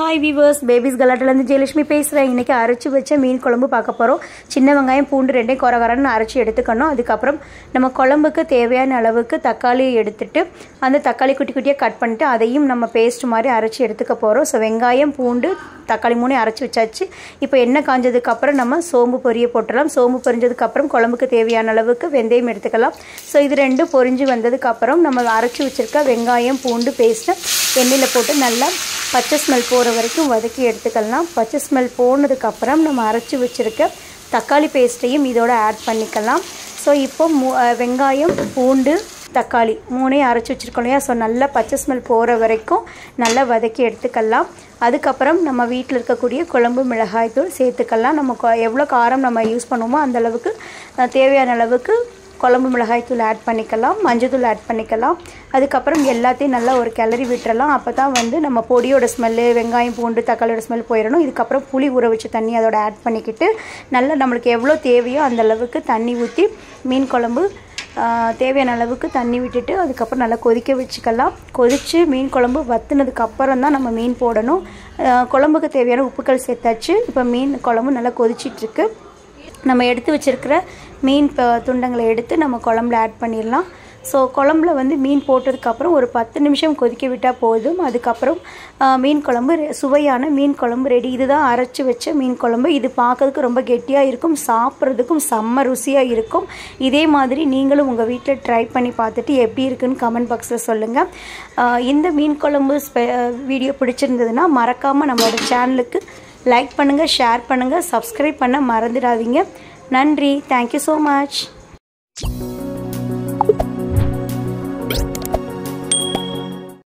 Hi viewers, babies கலாட்டிலேருந்து ஜெயலட்சுமி பேசுகிறேன். இன்றைக்கி அரைச்சி வச்ச மீன் குழம்பு பார்க்க போகிறோம். சின்ன வெங்காயம் பூண்டு ரெண்டையும் கொரகரன்னு அரைச்சி எடுத்துக்கணும். அதுக்கப்புறம் நம்ம குழம்புக்கு தேவையான அளவுக்கு தக்காளி எடுத்துட்டு அந்த தக்காளி குட்டி குட்டியாக கட் பண்ணிட்டு அதையும் நம்ம பேஸ்ட் மாதிரி அரைச்சி எடுத்துக்க போகிறோம். ஸோ வெங்காயம் பூண்டு தக்காளி மூணையும் அரைச்சி வச்சாச்சு. இப்போ எண்ணெய் காஞ்சதுக்கப்புறம் நம்ம சோம்பு பொரிய போட்டுடலாம். சோம்பு பொரிஞ்சதுக்கப்புறம் குழம்புக்கு தேவையான அளவுக்கு வெந்தயம் எடுத்துக்கலாம். ஸோ இது ரெண்டும் பொரிஞ்சு வந்ததுக்கப்புறம் நம்ம அரைச்சி வச்சுருக்க வெங்காயம் பூண்டு பேஸ்ட்டை எண்ணெயில் போட்டு நல்லா பச்சை ஸ்மெல் போகிற வரைக்கும் வதக்கி எடுத்துக்கலாம். பச்சை ஸ்மெல் போனதுக்கப்புறம் நம்ம அரைச்சி வச்சுருக்க தக்காளி பேஸ்ட்டையும் இதோட ஆட் பண்ணிக்கலாம். ஸோ இப்போ வெங்காயம் பூண்டு தக்காளி மூணையும் அரைச்சி வச்சுருக்கோம் இல்லையா. ஸோ நல்லா பச்சை ஸ்மெல் போகிற வரைக்கும் நல்லா வதக்கி எடுத்துக்கலாம். அதுக்கப்புறம் நம்ம வீட்டில் இருக்கக்கூடிய குழம்பு மிளகாய் தூள் சேர்த்துக்கலாம். நம்ம எவ்வளோ காரம் நம்ம யூஸ் பண்ணுவோமோ அந்தளவுக்கு தேவையான அளவுக்கு குழம்பு மிளகாய் தூள் ஆட் பண்ணிக்கலாம், மஞ்சள் தூள் ஆட் பண்ணிக்கலாம். அதுக்கப்புறம் எல்லாத்தையும் நல்லா ஒரு கிளறி விட்டுறலாம். அப்போ தான் நம்ம பொடியோட ஸ்மெல்லு வெங்காயம் பூண்டு தக்காளியோட ஸ்மெல் போயிடணும். இதுக்கப்புறம் புளி ஊற வச்ச தண்ணி அதோட ஆட் பண்ணிக்கிட்டு நல்லா நம்மளுக்கு எவ்வளோ தேவையோ அந்தளவுக்கு தண்ணி ஊற்றி மீன் குழம்பு தேவையான அளவுக்கு தண்ணி விட்டுட்டு அதுக்கப்புறம் நல்லா கொதிக்க வச்சுக்கலாம். கொதித்து மீன் குழம்பு வற்றுனதுக்கப்புறம் தான் நம்ம மீன் போடணும். குழம்புக்கு தேவையான உப்புக்கள் சேர்த்தாச்சு. இப்போ மீன் குழம்பு நல்லா கொதிச்சிட்ருக்கு. நம்ம எடுத்து வச்சுருக்கிற மீன் துண்டங்களை எடுத்து நம்ம குழம்புல ஆட் பண்ணிடலாம். ஸோ குழம்புல மீன் போட்டதுக்கப்புறம் ஒரு 10 நிமிஷம் கொதிக்க விட்டால் போதும். அதுக்கப்புறம் மீன் குழம்பு சுவையான மீன் குழம்பு ரெடி. இதுதான் அரைச்சி வச்ச மீன் குழம்பு. இது பார்க்கறதுக்கு ரொம்ப கெட்டியாக இருக்கும், சாப்பிட்றதுக்கும் செம்ம ருசியாக இருக்கும். இதே மாதிரி நீங்களும் உங்கள் வீட்டில் ட்ரை பண்ணி பார்த்துட்டு எப்படி இருக்குன்னு கமெண்ட் பாக்ஸில் சொல்லுங்கள். இந்த மீன் குழம்பு வீடியோ பிடிச்சிருந்ததுன்னா மறக்காமல் நம்மளோட சேனலுக்கு லைக் பண்ணுங்கள், ஷேர் பண்ணுங்கள், சப்ஸ்கிரைப் பண்ண மறந்துடாதீங்க. நன்றி. Thank you so much.